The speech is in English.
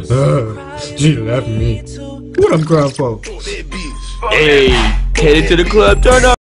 She left me. What I'm crying for? Hey, headed to the club, turn up.